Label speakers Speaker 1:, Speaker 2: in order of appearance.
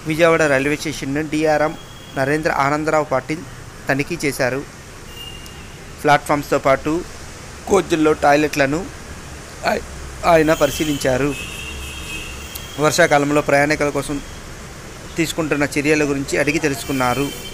Speaker 1: Vijayawada railway స్టేషన్ను DRM Narendra Anandarao Patil తనిఖీ చేశారు. ప్లాట్ఫామ్స్తో పాటు కోచ్ల్లో టాయిలెట్లను ఆయన పరిశీలించారు. వర్షాకాలంలో ప్రయాణికుల కోసం తీసుకుంటున్న చర్యల గురించి అడిగి తెలుసుకున్నారు.